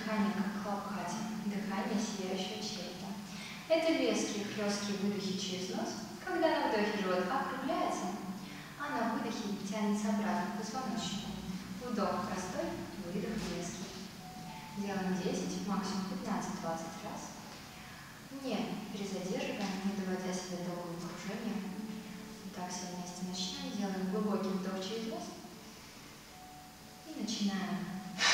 дыхание как хлопкати, дыхание сияющего черепа. Это резкие хлесткие выдохи через нос, когда на вдохе живот округляется, а на выдохе тянется обратно к позвоночнику. Вдох простой, выдох резкий. Делаем 10, максимум 15-20 раз. Не перезадерживаем, не доводя себя до головокружения. Итак, все вместе начнем. Делаем глубокий вдох через нос. И начинаем.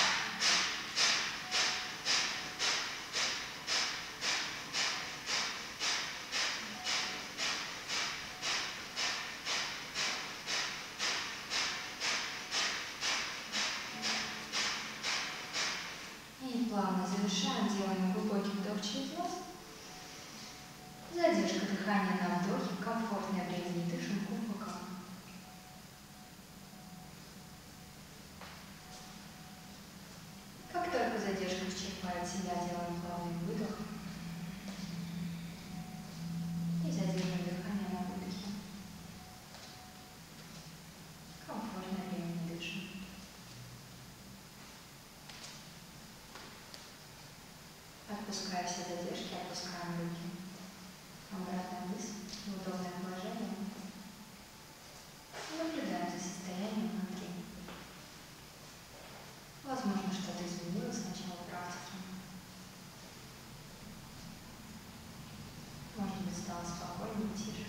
И плавно завершаем. Делаем глубокий вдох через нос. Задержка дыхания на вдохе. Комфортное время. Не дышим кубоком. Как только задержка исчерпает себя, делаем плавный выдох. И задерживаем дыхание на выдохе. Комфортное время. Не дышим. Отпуская все задержки, опускаем руки. Обратно вниз, в удобное положение. Наблюдаем за состоянием внутри. Возможно, что-то изменилось с начала практики. Может быть, стало спокойнее, тише.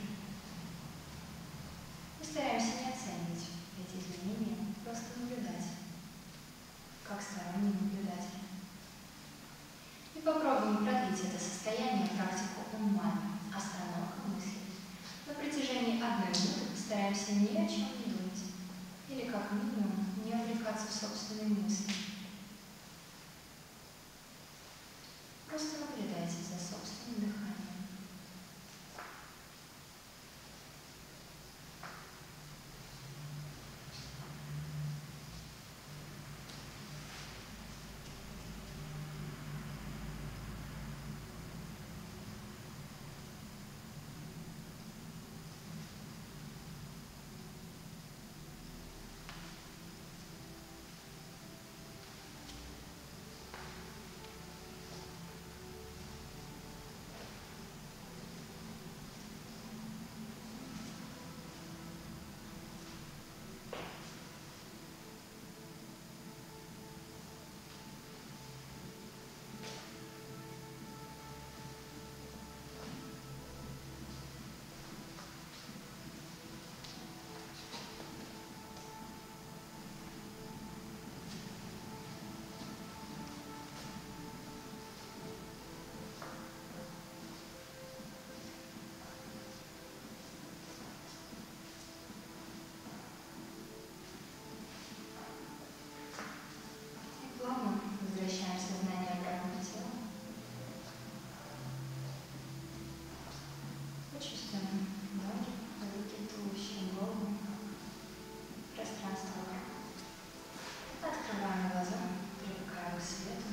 Мы стараемся не оценивать эти изменения, просто наблюдать, как сторонний наблюдатель. И попробуем продлить это состояние, практику умами. Остановка мысли. На протяжении 1 минуты постараемся ни о чем не думать. Или как минимум не увлекаться в собственные мысли. Просто наблюдайте за собственным дыханием. Возвращаем сознание обратно в тело. Почувствуем ноги, руки, туловище, голову, пространство вокруг. Открываем глаза, привыкаем к свету.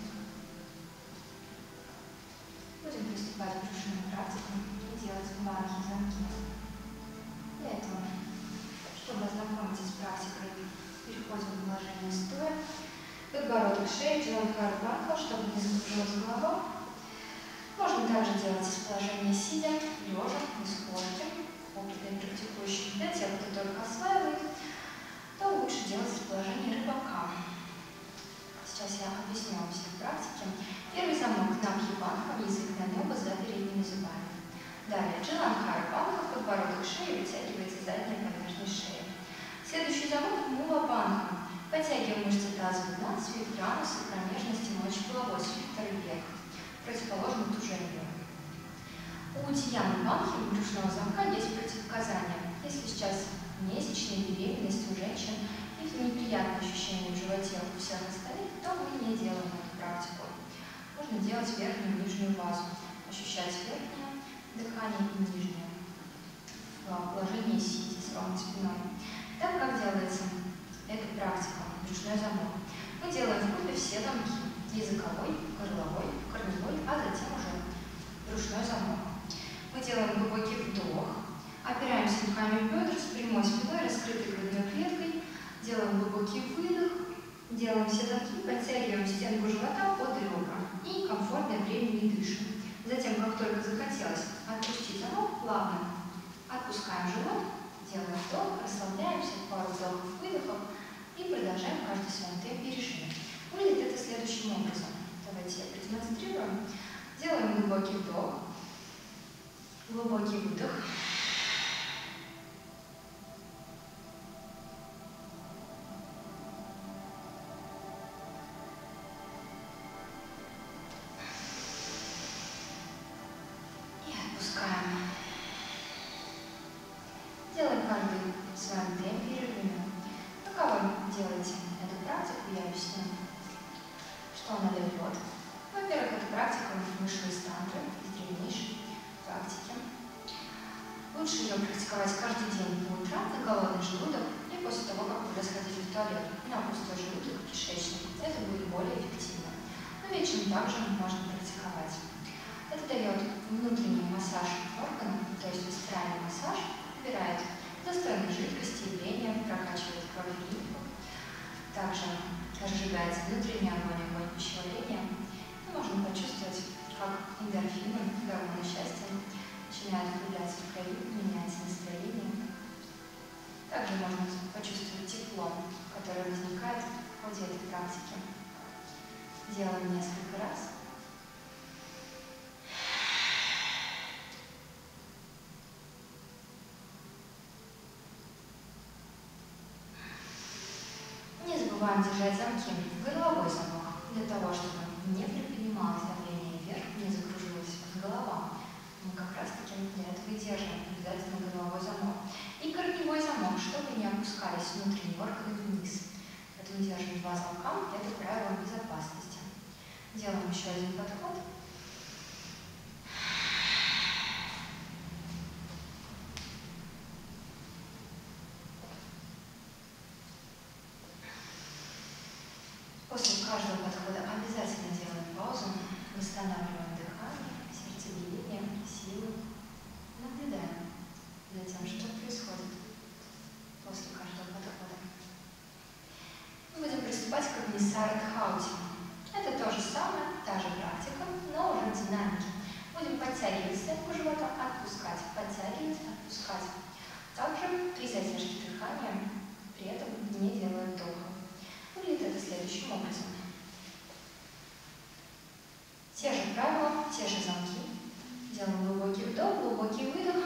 Будем приступать к брюшным практикам и делать банхи-замки. Для этого, чтобы ознакомиться с практикой, переходим в положение стоя. Подбородок шеи, делаем карбанку, чтобы не закружилась голова. Можно также делать из положения сидя, лежа, без кошки. Опытные практикующие. Для тех, кто только осваивает, то лучше делать из положения рыбака. Сейчас я объясню вам все практики. Первый замок на бхибанха, язык на небо за передними зубами. Далее джаланхара банха, подбородок шеи, вытягивается задняя поверхность шеи. Следующий замок мула банха. Подтягиваем мышцы тазового дна, свифтер ануса, промежности, мочеполовой, свифтер век. Противоположно тужению. У удьяны банхи брюшного замка есть противопоказания. Если сейчас месячные, беременность у женщин или неприятное ощущение в животе у всех остальных, то мы не делаем эту практику. Можно делать верхнюю и нижнюю базу, ощущать верхнее дыхание и нижнее в положении сидя с ровной спиной. Так как делается эта практика, брюшной замок. Мы делаем в группе все замки. Языковой, горловой, корневой, а затем уже брюшной замок. Мы делаем глубокий вдох, опираемся руками в бедра с прямой спиной, раскрытой грудной клеткой, делаем глубокий выдох, делаем все замки, подтягиваем стенку живота под ребра. только захотелось отпустить замок, плавно отпускаем живот, делаем вдох, расслабляемся, пару вдохов-выдохов и продолжаем каждый в своем темпе режиме. Выглядит это следующим образом. Давайте я продемонстрирую. Делаем глубокий вдох, глубокий выдох. Делаем каждый в своем темпе и режиме. Пока вы делаете эту практику, я объясню, что она дает. Во-первых, эта практика вышла из тантры, из древнейшей практики. Лучше ее практиковать каждый день по утрам на голодный желудок и после того, как вы расходили в туалет, на пустой желудок, кишечник. Это будет более эффективно. Но вечером также можно практиковать. Это дает внутренний массаж органов, то есть висцеральный массаж, убирает застойные жидкости, явления, прокачивает кровь и лимфу. Также разжигается внутренний огонь пищеварения. И можно почувствовать, как эндорфины, гормоны счастья, начинают появляться в крови, меняется настроение. Также можно почувствовать тепло, которое возникает в ходе этой практики. Делаем несколько раз. Не забываем держать замки горловой замок, для того, чтобы не приподнималось давление вверх, не закружилась голова. Мы как раз таки для этого и держим обязательно горловой замок. И корневой замок, чтобы не опускались внутренние органы вниз. Поэтому держим два замка, это правило безопасности. Делаем еще один подход. После каждого подхода обязательно делаем паузу, восстанавливаем дыхание, сердцебиение, силу. Наблюдаем за тем, что происходит после каждого подхода. Мы будем приступать к Агнисара-Дхаути. Это то же самое, та же практика, но уже в динамике. Будем подтягивать стенку живота, отпускать, подтягивать, отпускать. Также при задержке дыхания, при этом не делая вдоха. Выглядит это следующим образом. Те же правила, те же замки. Делаем глубокий вдох, глубокий выдох.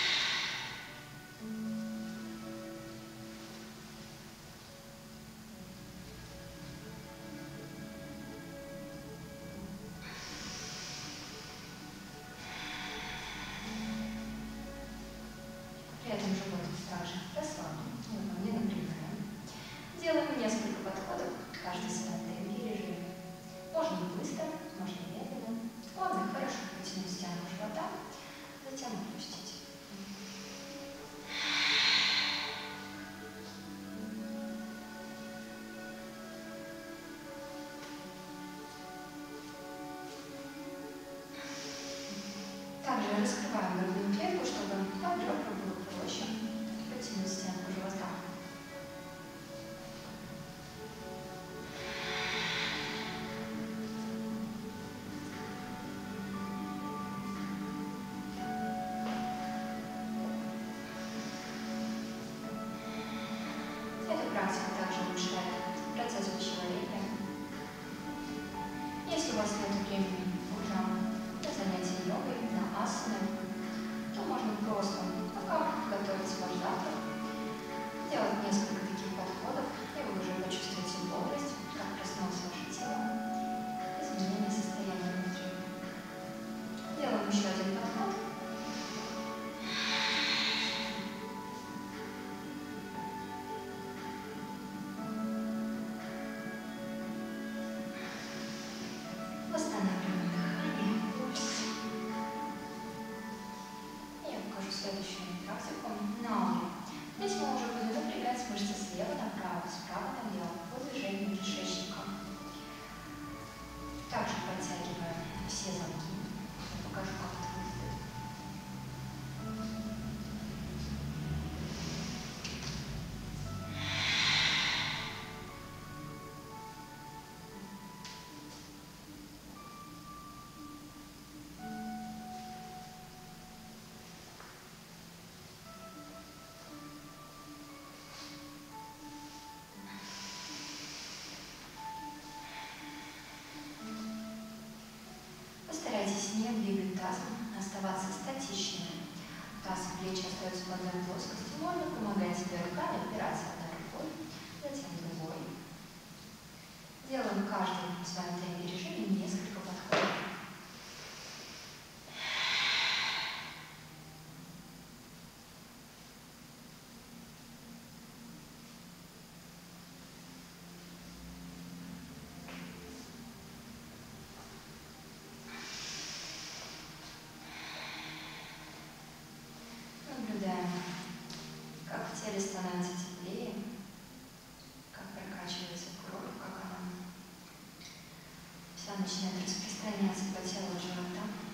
При этом живот также расслаблен, мы не напрягаем. Делаем несколько подходов, каждый в своем темпе и режиме. Можно быстро, можно медленно. Главное, хорошо потянуть стенку живота, затем отпустить. Также раскрываем грудную клетку, чтобы под ребра было проще потянуть стенку живота. Эта практика также улучшает процесс пищеварения. Если у вас нет времени утром на занятия йогой, на асаны, то можно просто двигать тазом, оставаться статичными. Таз и плечи остаются в одной плоскости. Можно помогать себе руками, опираться одной рукой, затем другой. Делаем каждый в своем темпе режиме несколько подходов. Наблюдаем, как в теле становится теплее, как прокачивается кровь, как она вся начинает распространяться по телу от живота.